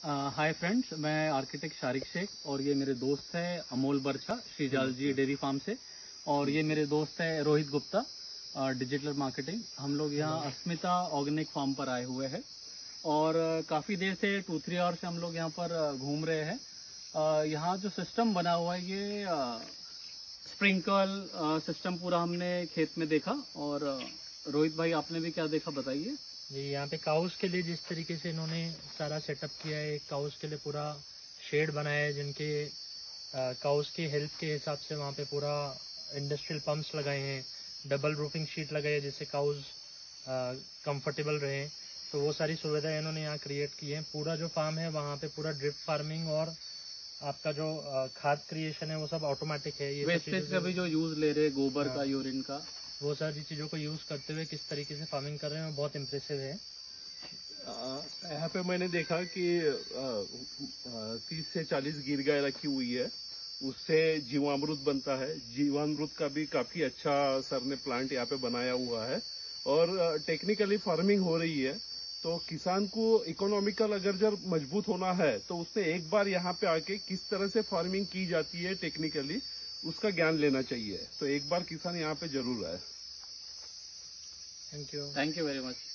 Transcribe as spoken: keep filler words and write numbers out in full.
हाय friends, मैं architect Sharik Shaikh और ये मेरे दोस्त है अमोल बरछा श्रीजाल जी डेयरी फार्म से, और ये मेरे दोस्त है रोहित गुप्ता डिजिटल मार्केटिंग। हम लोग यहाँ अस्मिता ऑर्गेनिक फार्म पर आए हुए हैं और काफ़ी देर से टू थ्री आवर से हम लोग यहाँ पर घूम रहे हैं। यहाँ जो सिस्टम बना हुआ है ये स्प्रिंकल सिस्टम पूरा हमने खेत में देखा। और रोहित भाई आपने भी क्या देखा बताइए। जी, यहाँ पे काउस के लिए जिस तरीके से इन्होंने सारा सेटअप किया है, काउस के लिए पूरा शेड बनाया है जिनके काउस की हेल्थ के हिसाब से वहाँ पे पूरा इंडस्ट्रियल पंप्स लगाए हैं, डबल रूफिंग शीट लगाई है जिससे काउस कंफर्टेबल रहे। तो वो सारी सुविधाएं इन्होंने यहाँ क्रिएट की है। पूरा जो फार्म है वहाँ पे पूरा ड्रिप फार्मिंग और आपका जो खाद क्रिएशन है वो सब ऑटोमेटिक है। ये वेस्टेज का भी जो यूज ले रहे गोबर का, यूरिन का, वो सारी चीज़ों को यूज़ करते हुए किस तरीके से फार्मिंग कर रहे हैं बहुत इम्प्रेसिव है। यहाँ पे मैंने देखा कि तीस से चालीस गिर गाय रखी हुई है, उससे जीवामृत बनता है। जीवामृत का भी काफी अच्छा सर ने प्लांट यहाँ पे बनाया हुआ है और टेक्निकली फार्मिंग हो रही है। तो किसान को इकोनॉमिकल अगर जब मजबूत होना है तो उसने एक बार यहाँ पे आके किस तरह से फार्मिंग की जाती है टेक्निकली उसका ज्ञान लेना चाहिए। तो एक बार किसान यहाँ पे जरूर आए। Thank you thank you very much.